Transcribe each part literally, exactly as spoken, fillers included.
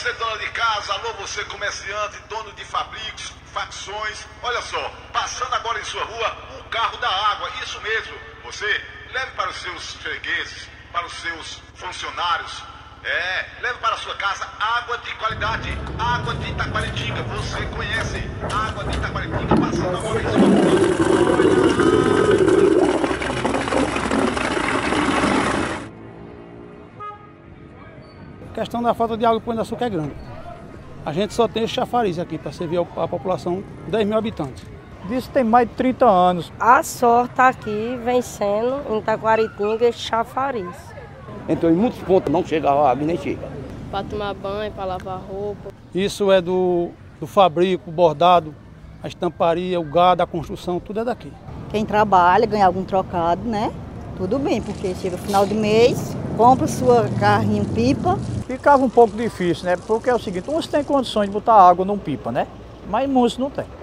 você dona de casa, alô você comerciante, dono de fabricos, facções. Olha só, passando agora em sua rua, o carro da água, isso mesmo. Você leve para os seus fregueses, para os seus funcionários, é, leve para a sua casa água de qualidade, água de Itaquaritinga. Você conhece água de Itaquaritinga, passando agora em sua rua. A questão da falta de água em Pão de Açúcar é grande. A gente só tem esse chafariz aqui para servir a população de dez mil habitantes. Disso tem mais de trinta anos. A sorte aqui vem sendo em Itaquaritinga esse chafariz. Então em muitos pontos não chegava água e nem chega. Para tomar banho, para lavar roupa. Isso é do, do fabrico, o bordado, a estamparia, o gado, a construção, tudo é daqui. Quem trabalha, ganha algum trocado, né? Tudo bem, porque chega final de mês, compra sua carrinho pipa. Ficava um pouco difícil, né? Porque é o seguinte, uns têm condições de botar água num pipa, né? Mas muitos não tem.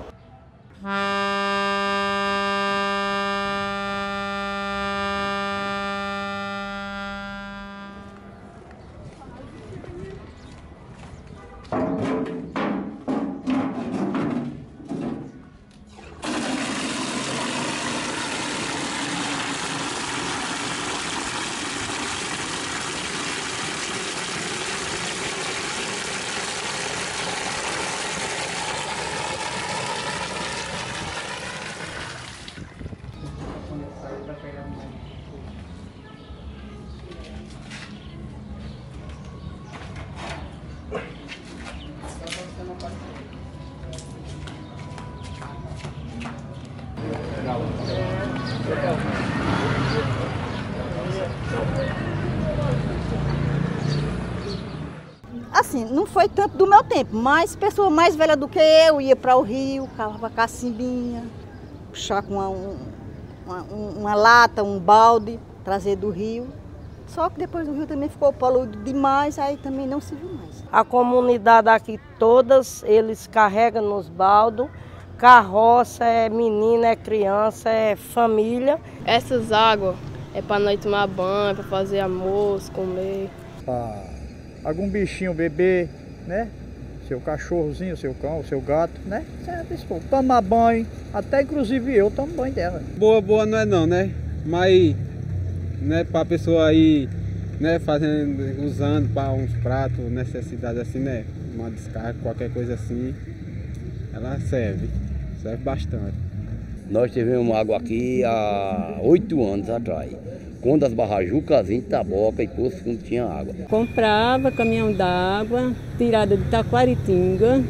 Assim, não foi tanto do meu tempo, mas pessoa mais velha do que eu ia para o rio, cavava cacimbinha, puxar com uma, uma, uma lata, um balde, trazer do rio. Só que depois o rio também ficou poluído demais, aí também não se viu mais. A comunidade aqui, todas, eles carregam nos baldos, carroça, é menina, é criança, é família. Essas águas é para nós tomar banho, para fazer almoço, comer. Pra algum bichinho beber, né? Seu cachorrozinho, seu cão, seu gato, né? Certo, tomar banho, até inclusive eu tomo banho dela. Boa, boa não é não, né? Mas, né, para a pessoa ir, né, fazendo, usando para uns pratos, necessidade assim, né? Uma descarga, qualquer coisa assim, ela serve, serve bastante. Nós tivemos água aqui há oito anos atrás, quando as barrajucas, Taboca e Poço Fundo tinha água. Comprava caminhão d'água, tirada de Itaquaritinga,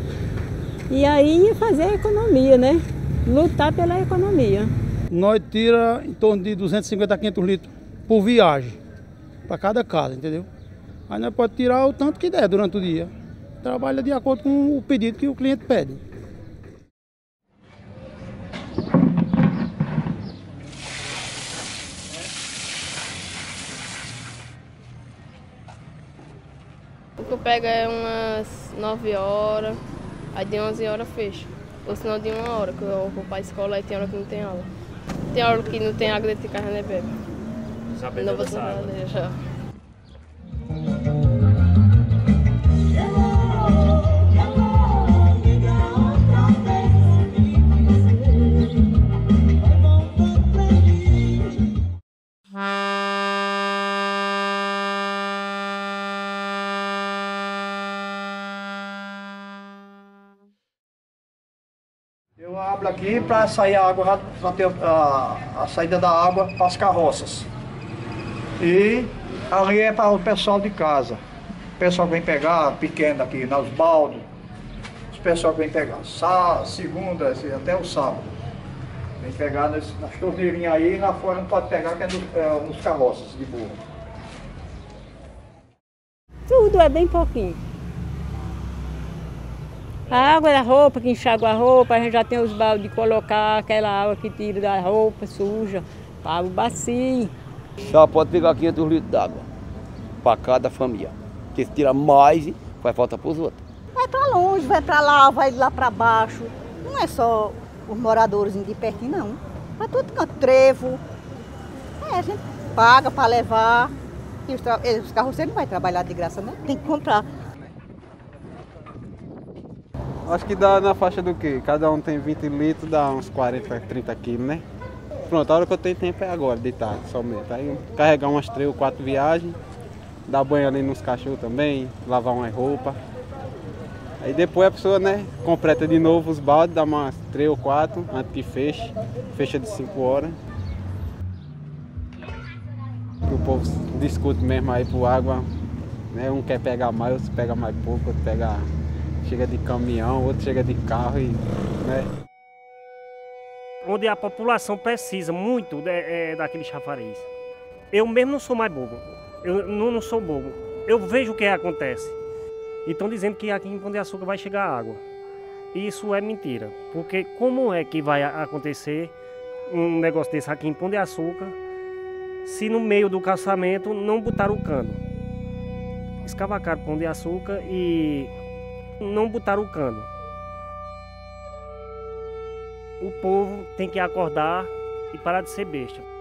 e aí ia fazer a economia, né? Lutar pela economia. Nós tira em torno de duzentos e cinquenta a quinhentos litros por viagem, para cada casa, entendeu? Aí nós podemos tirar o tanto que der durante o dia. Trabalha de acordo com o pedido que o cliente pede. O que eu pego é umas nove horas, aí de onze horas fecha. Ou senão de uma hora, que eu vou para a escola e tem hora que não tem aula. Tem hora que não tem água dentro de casa, né, bebe? Já bebeu dessa água? Já. Eu abro aqui para sair a água, para ter a, a saída da água para as carroças. E ali é para o pessoal de casa. O pessoal que vem pegar pequeno aqui nos baldos. Os pessoal que vem pegar sá, segunda, até o sábado. Vem pegar nas, nas torneirinhas aí e lá fora não pode pegar, que é, no, é nos carroças de burro. Tudo é bem pouquinho. A água da roupa, que enxágua a roupa, a gente já tem os baldes de colocar aquela água que tira da roupa suja, para o bacio. Só pode pegar quinhentos litros d'água para cada família. Porque se tira mais, vai falta para os outros. Vai para longe, vai para lá, vai lá para baixo. Não é só os moradores de pertinho, não. Para tudo canto, trevo. É, a gente paga para levar. E os, os carroceiros não vai trabalhar de graça, né? Tem que comprar. Acho que dá na faixa do quê? Cada um tem vinte litros, dá uns quarenta, trinta quilos, né? Pronto, a hora que eu tenho tempo é agora, de tarde, somente. Aí eu carregar umas três ou quatro viagens, dar banho ali nos cachorros também, lavar umas roupas. Aí depois a pessoa, né, completa de novo os baldes, dá umas três ou quatro, antes que feche. Fecha de cinco horas. O povo discute mesmo aí por água, né? Um quer pegar mais, outro pega mais pouco, outro pega, chega de caminhão, outro chega de carro, e, né? Onde a população precisa muito é, é, daquele chafariz. Eu mesmo não sou mais bobo, eu não, não sou bobo. Eu vejo o que acontece. E estão dizendo que aqui em Pão de Açúcar vai chegar água. Isso é mentira, porque como é que vai acontecer um negócio desse aqui em Pão de Açúcar se no meio do calçamento não botaram o cano? Escavacaram Pão de Açúcar e não botaram o cano. O povo tem que acordar e parar de ser besta.